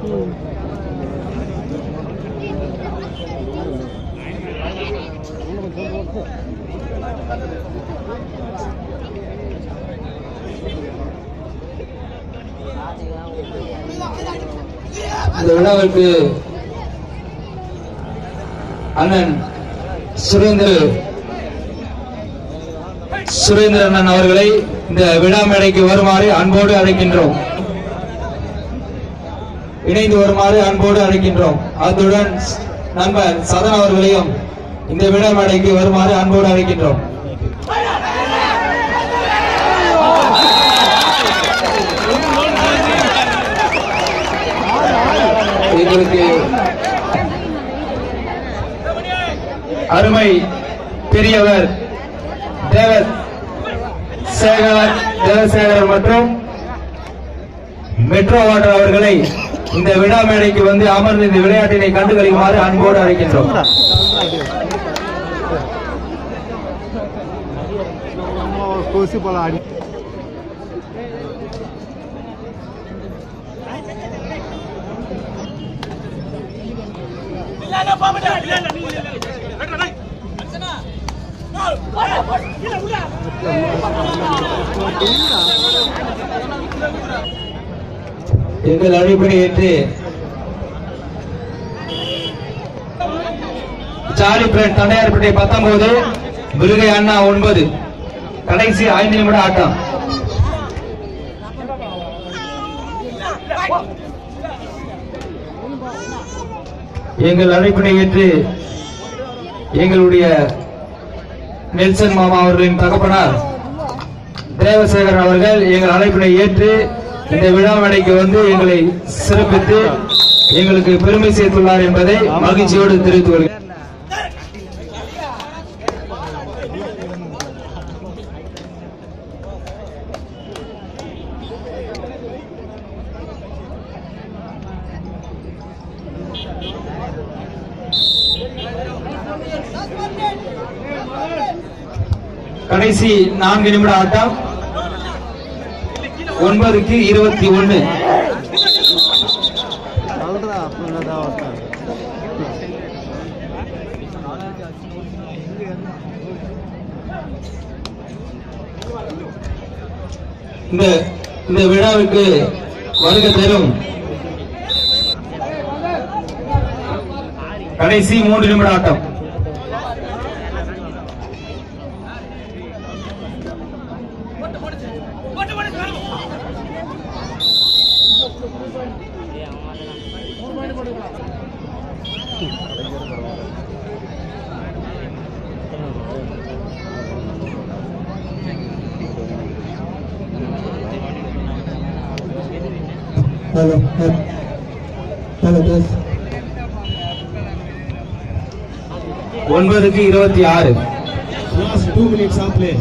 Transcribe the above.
இந்த விழாவிற்கு அண்ணன் சுரேந்திர அண்ணன் அவர்களை இந்த விழா மேடைக்கு வருமாறு அன்போடு அழைக்கின்றோம். இணைந்து வருமாறு அன்போடு அழைக்கின்றோம். அத்துடன் நண்பர் சதன் அவர்களையும் இந்த விழா மேடைக்கு வருமாறு அன்போடு அழைக்கின்றோம். எங்களுக்கு அருமை பெரியவர் தேவசேகர் மற்றும் மெட்ரோ வாட்டர் அவர்களை இந்த விழா மேடைக்கு வந்து அமர்ந்து இந்த விளையாட்டினை கண்டுகளிக்குமாறு அன்போடு அழைக்கின்றோம். எங்கள் அழைப்பினை ஏற்று சாலிபிரட் தண்டையார்பேட்டை 19 முருகை அண்ணா 9 கடைசி 5 நிமிட ஆட்டம். எங்கள் அழைப்பினை ஏற்று எங்களுடைய நெல்சன் மாமா அவர்களின் தகப்பனார் தேவசேகரன் அவர்கள் எங்கள் அழைப்பினை ஏற்று இந்த விழா மேடைக்கு வந்து எங்களை சிறப்பித்து எங்களுக்கு பெருமை சேர்த்துள்ளார் என்பதை மகிழ்ச்சியோடு தெரிவித்துக் கொள்கிறேன். கடைசி 4 நிமிட ஆட்டம். 9க்கு 21. இந்த விழாவுக்கு வருகை தரும் கடைசி 3 நிமிட ஆட்டம். ஒன்பதுக்கு 26. Last 2 minutes of play.